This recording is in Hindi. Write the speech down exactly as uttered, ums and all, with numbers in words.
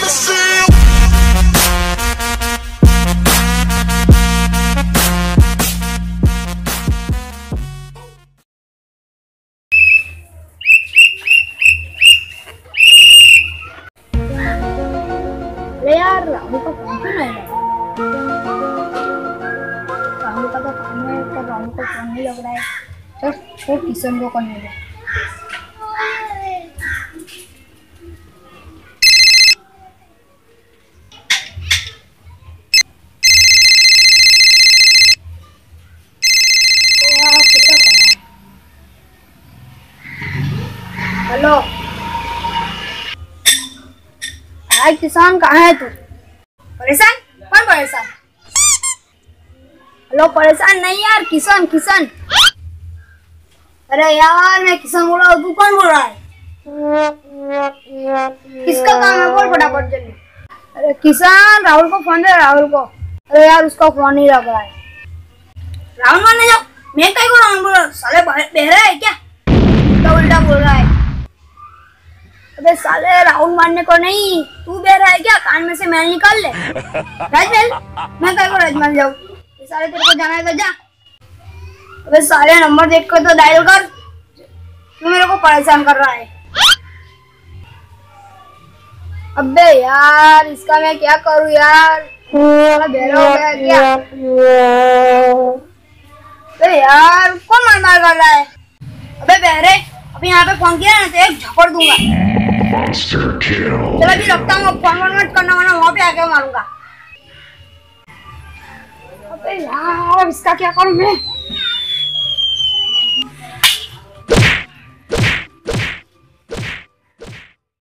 अरे यार राहुल का फोन क्यों नहीं लगा? राहुल का तो काम है पर राहुल को फोन नहीं लग रहा है। चल छोड़ किशन को करने दे। हेलो भाई किसान कहाँ है तू? परेशान? कौन परेशान? हेलो परेशान नहीं यार, किसान किसान। अरे यार मैं किसान बोल रहा हूँ, तू कौन बोल रहा है? किसका काम है बोल फटाफट जल्दी। अरे किसान राहुल को फोन दे, राहुल को। अरे यार उसका फोन नहीं लग रहा है। राहुल मारने जाओ? मैं कहीं को राहुल बोल रहा हूँ? साले बहरा है क्या? उल्टा उल्टा बोल रहा है। अबे साले राहुल मारने को नहीं, तू बह रहा है क्या? कान में से मैल निकाल ले। राजमहल? मैं कहीं को राजमहल जाऊँ? साले तेरे को जाना है तो जा। अबे साले नंबर देख कर तो डायल कर, क्यों मेरे को परेशान कर रहा है? अबे यार इसका मैं क्या करूँ यार, साला बहरा हो गया क्या? अबे यार कौन मार मार कर रहा है? अबे बहरे अभी यहाँ पे फोन किया ना तो एक झपड़ दूंगा। चलो अभी रखता हूँ, फोन वोन मत करना वरना वहाँ पे आके मारूंगा। अबे यार इसका क्या करूँ मैं?